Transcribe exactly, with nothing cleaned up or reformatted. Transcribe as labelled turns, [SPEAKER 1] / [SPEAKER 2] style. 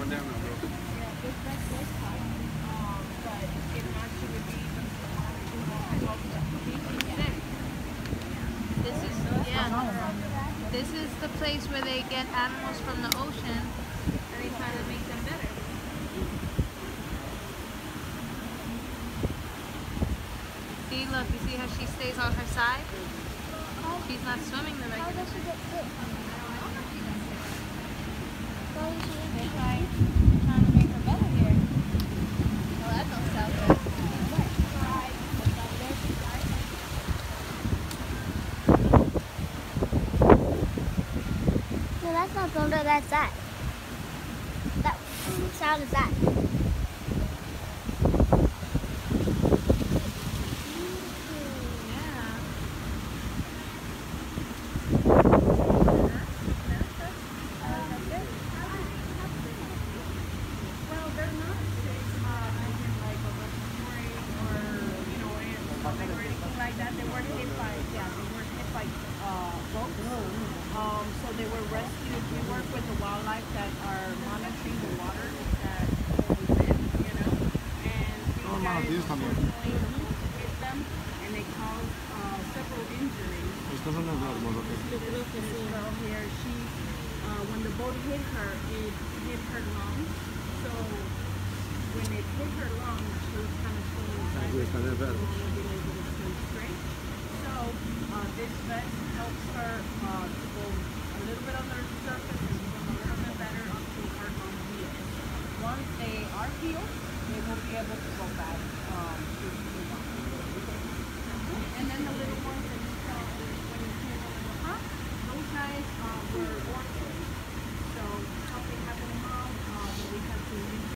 [SPEAKER 1] going down now, bro.
[SPEAKER 2] Yeah, this vest was tight. Um, but if not, she would be even
[SPEAKER 3] This is, yeah, this is the place where they get animals from the ocean and they try to make them better. See, look, you see how she stays on her side? She's not swimming the regular way.
[SPEAKER 4] How does she get sick?
[SPEAKER 3] They're trying, they're trying to make her better here.
[SPEAKER 2] Well, that don't sound good.
[SPEAKER 4] No, that's not thunder, that's that. That sound is that.
[SPEAKER 2] Um, so they were rescued. We work with the wildlife that are monitoring the water that goes in, you know. And these
[SPEAKER 1] Oh,
[SPEAKER 2] guys
[SPEAKER 1] Manatees también.
[SPEAKER 2] unfortunately hit them, and they caused uh, several injuries.
[SPEAKER 1] Estos son los dos, ¿ok?
[SPEAKER 2] This girl here, she, uh, when the boat hit her, it hit her lungs. So when it hit her lungs, she was kind of swimming sideways. She wasn't able to swim straight. So uh, this vest helps her uh, to go a little bit under the surface and swim a little bit better until her lungs heal. Once they are healed, they will be able to go back.